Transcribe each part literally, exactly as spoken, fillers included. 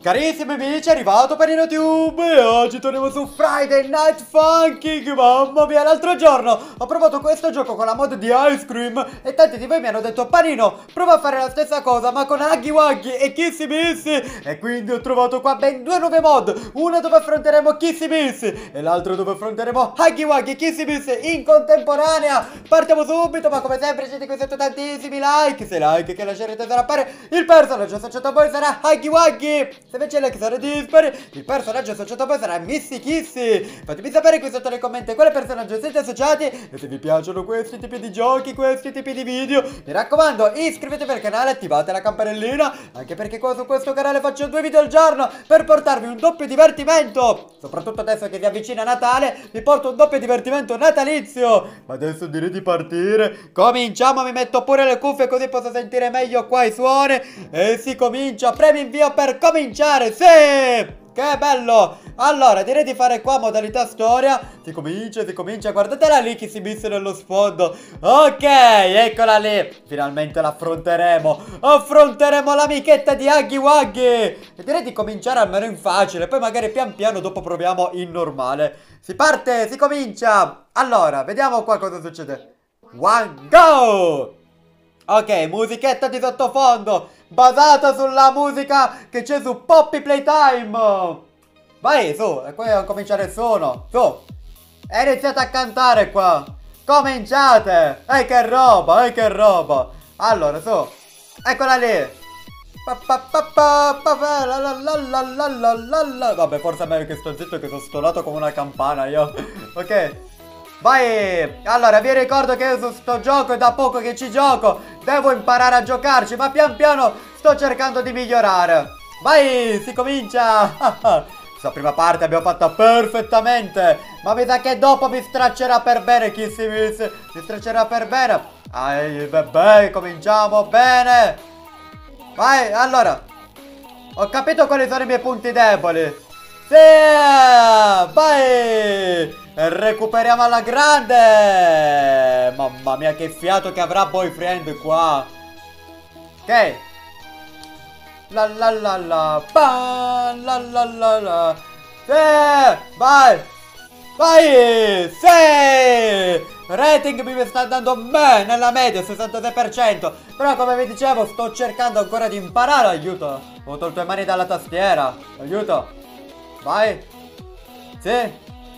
Carissimi amici, è arrivato Panino Tube e oggi torniamo su Friday Night Funking. Mamma mia, l'altro giorno ho provato questo gioco con la mod di Ice Cream e tanti di voi mi hanno detto: Panino, prova a fare la stessa cosa ma con Huggy Wuggy e Kissy Missy. E quindi ho trovato qua ben due nuove mod, una dove affronteremo Kissy Missy e l'altra dove affronteremo Huggy Wuggy e Kissy Missy in contemporanea. Partiamo subito, ma come sempre siete qui sotto tantissimi like. Se like che lascerete sarà appare il personaggio associato a voi sarà Huggy Wuggy. Se invece like sarà dispari, il personaggio associato a voi sarà Missy Kissy. Fatemi sapere qui sotto nei commenti quale personaggio siete associati e se vi piacciono questi tipi di giochi, questi tipi di video. Mi raccomando, iscrivetevi al canale, attivate la campanellina, anche perché qua su questo canale faccio due video al giorno per portarvi un doppio divertimento. Soprattutto adesso che si avvicina Natale, vi porto un doppio divertimento natalizio. Ma adesso direi di partire. Cominciamo, mi metto pure le cuffie così posso sentire meglio qua i suoni. E si comincia, premi invio per cominciare. Sì! Che bello! Allora, direi di fare qua modalità storia. Si comincia, si comincia. Guardatela lì che si misse nello sfondo. Ok, eccola lì. Finalmente l'affronteremo. Affronteremo l'amichetta di Huggy Wuggy. E direi di cominciare almeno in facile. Poi magari pian piano dopo proviamo in normale. Si parte, si comincia. Allora, vediamo qua cosa succede. One, go! Ok, musichetta di sottofondo basata sulla musica che c'è su Poppy Playtime. Vai, su, e poi a cominciare il suono. Su, e iniziate a cantare qua. Cominciate. E che roba, e che roba. Allora, su, eccola lì. Vabbè, forse è meglio che sto zitto che sono stonato come una campana io. Ok, vai. Allora, vi ricordo che io su sto gioco è da poco che ci gioco. Devo imparare a giocarci, ma pian piano sto cercando di migliorare. Vai, si comincia. Questa prima parte abbiamo fatta perfettamente, ma mi sa che dopo mi straccerà per bene Kissy Missy. Mi straccerà per bene. Ai, bebè, cominciamo bene. Vai, allora, ho capito quali sono i miei punti deboli. Sì, vai. E recuperiamo alla grande. Mamma mia che fiato che avrà Boyfriend qua. Ok. La la la la. Pa, la la la la. Sì, vai. Vai. Sì. Rating mi sta andando bene nella media, sessantasei per cento. Però come vi dicevo sto cercando ancora di imparare. Aiuto. Ho tolto le mani dalla tastiera. Aiuto. Vai. Sì.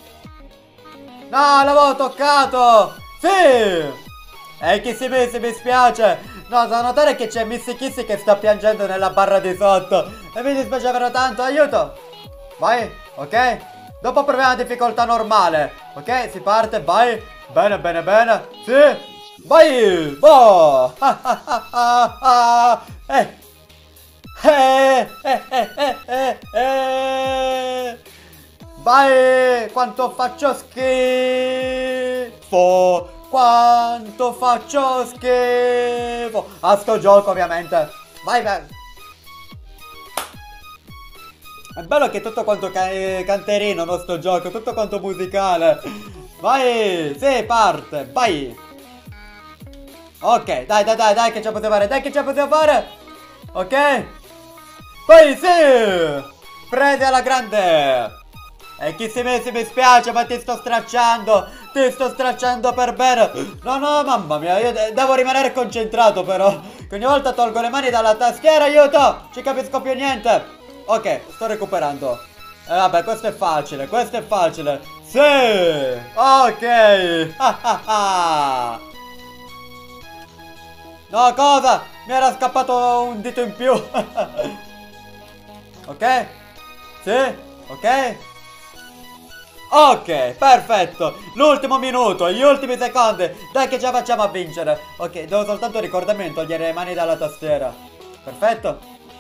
No, l'avevo toccato! Sì! E Kissy Missy mi spiace! No, da notare che c'è Missy Kissy che sta piangendo nella barra di sotto. E mi dispiace davvero tanto, aiuto! Vai, ok? Dopo proviamo la difficoltà normale. Ok, si parte, vai! Bene, bene, bene! Sì! Vai! Boh! Ah, ah, ah, ah, ah. Eh! Eh, eh, eh, eh, eh, eh. Vai! Quanto faccio schifo! Quanto faccio schifo! A sto gioco ovviamente! Vai, vai! È bello che è tutto quanto ca canterino, no, sto gioco, tutto quanto musicale! Vai! Sì, parte! Vai! Ok, dai, dai, dai, dai che ce la possiamo fare! Dai che ce la possiamo fare! Ok? Vai, sì! Prende alla grande! E Kissy Missy mi spiace ma ti sto stracciando. Ti sto stracciando per bene. No no mamma mia, io de devo rimanere concentrato però, che ogni volta tolgo le mani dalla tastiera. Aiuto, ci capisco più niente. Ok, sto recuperando. E eh, vabbè, questo è facile, questo è facile. Sì. Ok. No, cosa? Mi era scappato un dito in più. Ok. Sì. Ok. Ok, perfetto. L'ultimo minuto, gli ultimi secondi. Dai che ce la facciamo a vincere. Ok, devo soltanto ricordarmi di togliere le mani dalla tastiera. Perfetto.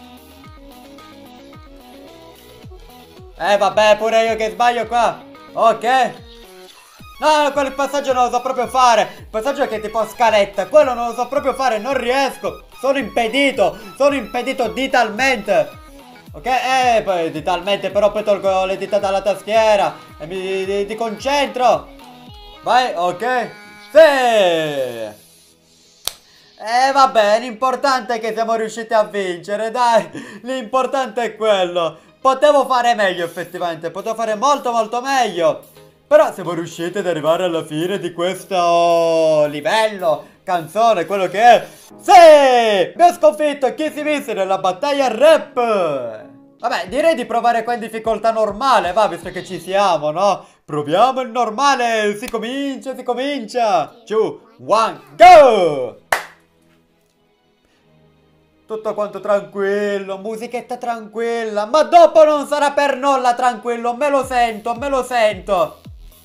Eh vabbè, pure io che sbaglio qua. Ok. No, quel passaggio non lo so proprio fare. Il passaggio che è tipo scaletta, quello non lo so proprio fare, non riesco. Sono impedito, sono impedito ditalmente. Ok, eh, poi ditalmente però poi tolgo le dita dalla tastiera e mi di, di concentro. Vai, ok. Sì. Eh vabbè, l'importante è che siamo riusciti a vincere, dai. L'importante è quello. Potevo fare meglio effettivamente, potevo fare molto molto meglio. Però siamo riusciti ad arrivare alla fine di questo livello, canzone, quello che è. Sì! Abbiamo sconfitto Kissy Missy nella battaglia rap. Vabbè, direi di provare qua in difficoltà normale, va, visto che ci siamo, no? Proviamo il normale, si comincia, si comincia. two, one, go! Tutto quanto tranquillo, musichetta tranquilla. Ma dopo non sarà per nulla tranquillo, me lo sento, me lo sento.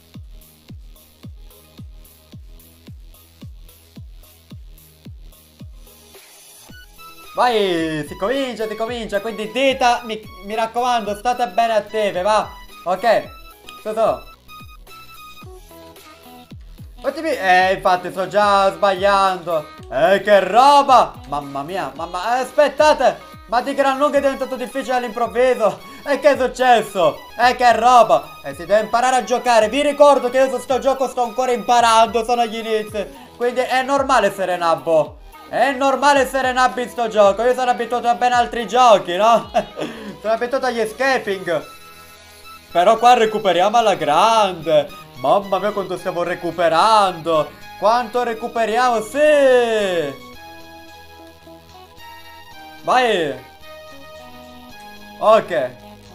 Vai, si comincia, si comincia. Quindi dita, mi, mi raccomando, state bene attive, va. Ok, so so. Eh, infatti sto già sbagliando. Eh, che roba. Mamma mia, mamma, eh, aspettate. Ma di gran lunga è diventato difficile all'improvviso. E che è successo? Eh, che roba. E eh, si deve imparare a giocare. Vi ricordo che io su sto gioco sto ancora imparando, sono agli inizi. Quindi è normale essere nabbo. È normale essere nabbi in sto gioco. Io sono abituato a ben altri giochi, no? Sono abituato agli escaping. Però qua recuperiamo alla grande. Mamma mia quanto stiamo recuperando. Quanto recuperiamo, sì. Vai. Ok.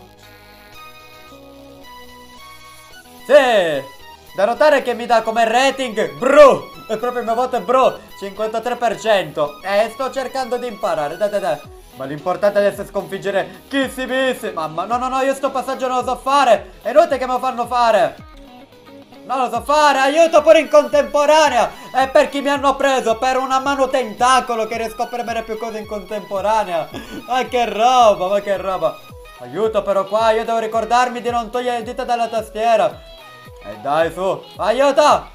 Sì. Da notare che mi dà come rating bro. È proprio il mio voto è bro, cinquantatré per cento. Eh, sto cercando di imparare, dai dai dai. Ma l'importante adesso è sconfiggere Kissy Missy. Mamma, no no no, io sto passaggio non lo so fare. È inutile che me lo fanno fare. Non lo so fare, aiuto pure in contemporanea. E per chi mi hanno preso? Per una mano tentacolo che riesco a premere più cose in contemporanea. Ma che roba, ma che roba. Aiuto però qua, io devo ricordarmi di non togliere le dita dalla tastiera. E dai su, aiuto.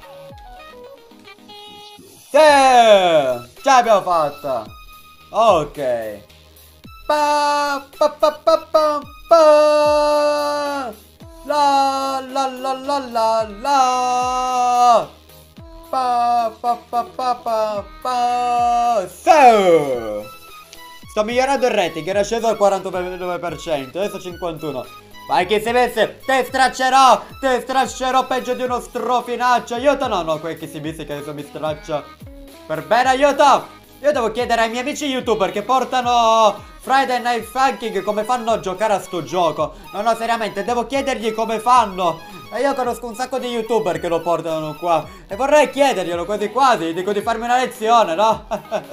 Sì, ce l'abbiamo fatta. Ok. Pa, pa, pa, pa, pa, pa. La la la la la la. Pa pa pa pa pa pa. So. Sto migliorando il rating, era sceso al quarantanove per cento, adesso cinquantuno. Vai che si messe, te straccerò, te straccerò peggio di uno strofinaccio. Aiuto, no no, quel che si misse che adesso mi straccia. Per bene, aiuto. Io devo chiedere ai miei amici youtuber che portano Friday Night Funkin' come fanno a giocare a sto gioco. No no, seriamente, devo chiedergli come fanno. E io conosco un sacco di youtuber che lo portano qua. E vorrei chiederglielo quasi quasi, dico di farmi una lezione, no?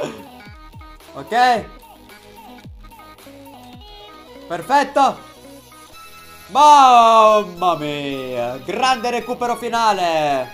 Ok. Perfetto. Mamma mia, grande recupero finale.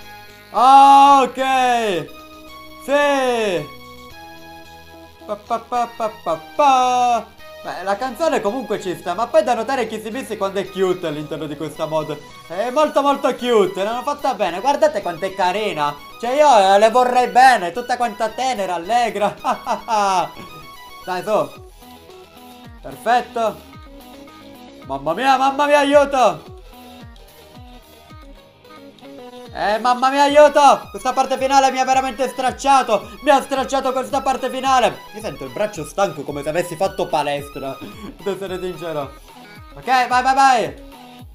Ok. Sì. Pa, pa, pa, pa, pa, pa. Beh, la canzone comunque ci sta. Ma poi da notare Kissy Missy quando è cute all'interno di questa mod. È molto molto cute. L'hanno fatta bene. Guardate quanto è carina. Cioè io le vorrei bene. Tutta quanta tenera, allegra. Dai su. Perfetto. Mamma mia, mamma mia, aiuto. Eh, mamma mia, aiuto! Questa parte finale mi ha veramente stracciato! Mi ha stracciato questa parte finale! Io sento il braccio stanco come se avessi fatto palestra. Devo essere sincero. Ok, vai, vai, vai!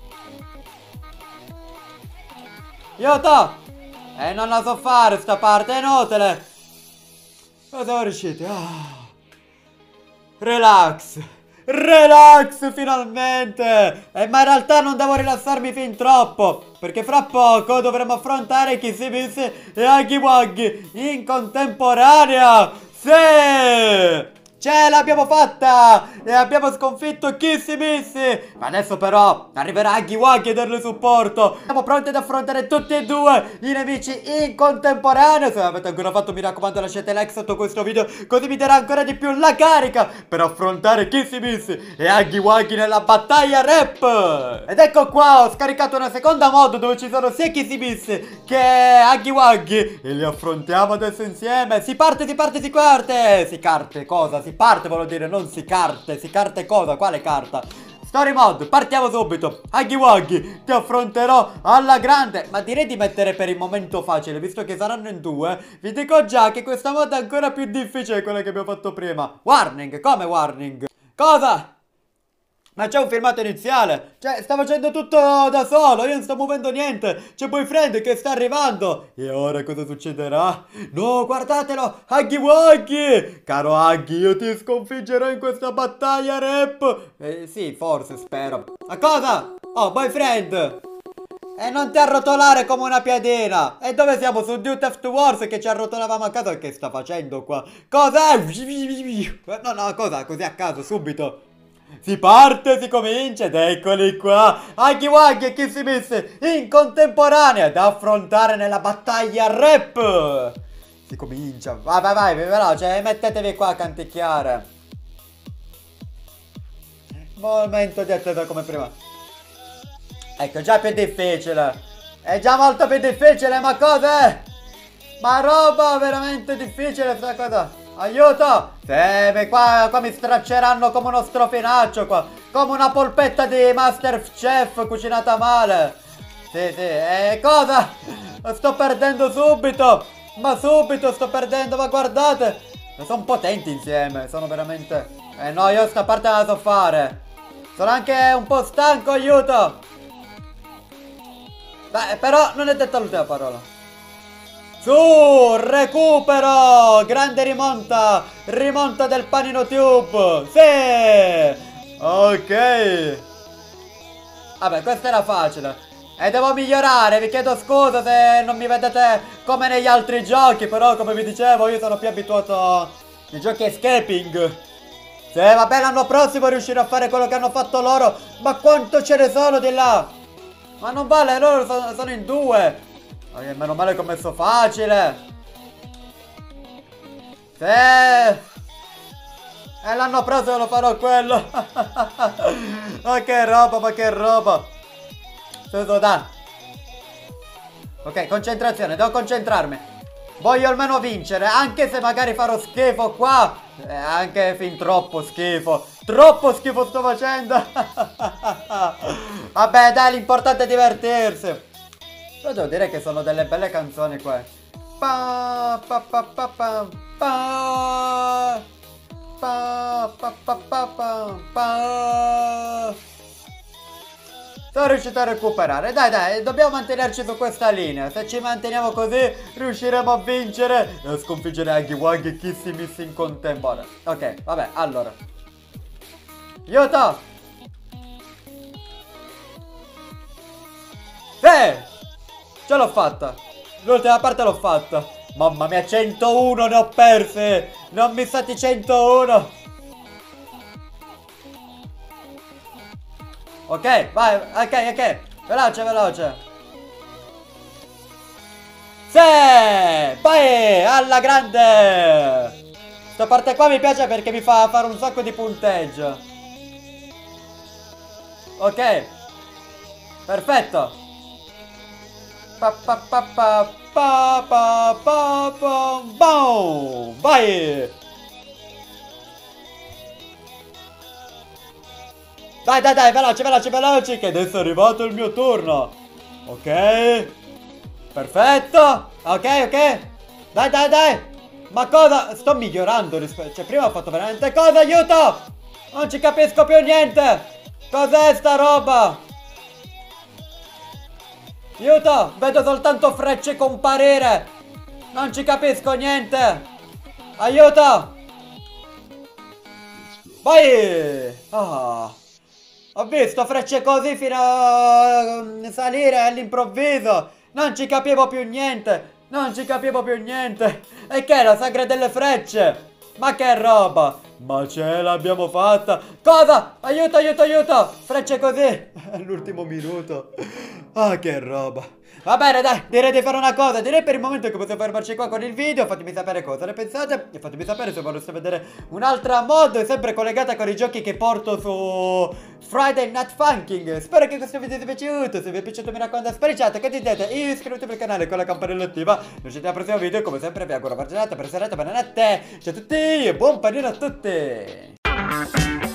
Aiuto! Eh, non la so fare sta parte, è inutile! Ma siamo riusciti. Ah. Relax! Relax finalmente! Eh, ma in realtà non devo rilassarmi fin troppo, perché fra poco dovremo affrontare Kissy Missy e Huggy Wuggy in contemporanea! Sì! Ce l'abbiamo fatta! E abbiamo sconfitto Kissy Missy! Ma adesso però arriverà Huggy Wuggy a darle supporto! Siamo pronti ad affrontare tutti e due i nemici in contemporanea! Se non avete ancora fatto, mi raccomando, lasciate like sotto questo video, così mi darà ancora di più la carica per affrontare Kissy Missy e Huggy Wuggy nella battaglia rap! Ed ecco qua, ho scaricato una seconda mod dove ci sono sia Kissy Missy che Huggy Wuggy e li affrontiamo adesso insieme! Si parte, si parte, si parte! Si carte, cosa? Si parte, voglio dire, non si carte. Si carte cosa? Quale carta? Story mode, partiamo subito. Huggy Wuggy, ti affronterò alla grande. Ma direi di mettere per il momento facile, visto che saranno in due. Vi dico già che questa mod è ancora più difficile di quella che abbiamo fatto prima. Warning, come warning? Cosa? Ma c'è un filmato iniziale. Cioè, sta facendo tutto da solo. Io non sto muovendo niente. C'è Boyfriend che sta arrivando. E ora cosa succederà? No, guardatelo. Huggy Wuggy. Caro Huggy, io ti sconfiggerò in questa battaglia rap. Eh, sì, forse, spero. Ma cosa? Oh, Boyfriend. E non ti arrotolare come una piadina. E dove siamo? Su Duty After Wars che ci arrotolavamo a caso. Che sta facendo qua? Cosa? No, no, cosa? Così a caso, subito. Si parte, si comincia ed eccoli qua. Huggy Wuggy e Kissy Missy in contemporanea da affrontare nella battaglia rap. Si comincia. Vai, vai, vai, veloce. Mettetevi qua a canticchiare. Momento di attesa come prima. Ecco, già più difficile. È già molto più difficile, ma cos'è? Ma roba veramente difficile sta cosa. Aiuto! Sì, qua, qua mi stracceranno come uno strofinaccio qua. Come una polpetta di Masterchef cucinata male. Sì, sì, e cosa? Sto perdendo subito. Ma subito sto perdendo, ma guardate. Sono potenti insieme, sono veramente... Eh no, io sta parte la so fare. Sono anche un po' stanco, aiuto. Beh, però non è detta l'ultima parola. Su, recupero, grande rimonta, rimonta del panino tube, sì, ok. Vabbè, questa era facile e devo migliorare, vi chiedo scusa se non mi vedete come negli altri giochi, però come vi dicevo io sono più abituato ai giochi escaping. Sì, vabbè, l'anno prossimo riuscirò a fare quello che hanno fatto loro, ma quanto ce ne sono di là? Ma non vale, loro sono, sono in due. Oh, meno male che ho messo facile. Sì. E l'anno prossimo lo farò quello. Ma che roba, ma che roba. Tutto da. Ok, concentrazione, devo concentrarmi. Voglio almeno vincere, anche se magari farò schifo qua. Eh, anche fin troppo schifo. Troppo schifo sto facendo. Vabbè, dai, l'importante è divertirsi. Però devo dire che sono delle belle canzoni qua. Pa pa pa pa pa pa pa pa pa pa pa pa. Sono riuscito a recuperare. Dai, dai, dobbiamo mantenerci su questa linea. Se ci manteniamo così riusciremo a vincere e a sconfiggere Huggy Wuggy e Kissy Missy in contemporanea. Ok, vabbè, allora. Aiuto! Sì! Ce l'ho fatta. L'ultima parte l'ho fatta. Mamma mia, centouno ne ho perse. Non mi stati centouno. Ok, vai, ok, ok. Veloce, veloce. Sì, vai, alla grande. Questa parte qua mi piace perché mi fa fare un sacco di punteggio. Ok. Perfetto. Pa pa pa pa pa pa pa pa boom! Vai! Dai dai dai, veloce veloce veloce che adesso è arrivato il mio turno. Ok. Perfetto. Ok ok. Dai dai dai. Ma cosa? Sto migliorando rispetto... Cioè prima ho fatto veramente cosa? Aiuto! Non ci capisco più niente. Cos'è sta roba? Aiuto! Vedo soltanto frecce comparire! Non ci capisco niente! Aiuto! Vai! Oh. Ho visto frecce così fino a salire all'improvviso! Non ci capivo più niente! Non ci capivo più niente! E che è la sagra delle frecce? Ma che roba! Ma ce l'abbiamo fatta! Cosa? Aiuto, aiuto, aiuto! Frecce così! All'ultimo minuto! Ah, che roba! Va bene, dai, direi di fare una cosa. Direi per il momento che possiamo fermarci qua con il video. Fatemi sapere cosa ne pensate e fatemi sapere se voleste vedere un'altra mod sempre collegata con i giochi che porto su Friday Night Funkin'. Spero che questo video vi sia piaciuto. Se vi è piaciuto mi raccomando spariciate, condividete, iscrivetevi al canale con la campanella attiva. Noi ci vediamo al prossimo video e come sempre vi auguro una buona giornata, per serata, buonanotte. Ciao a tutti e buon panino a tutti.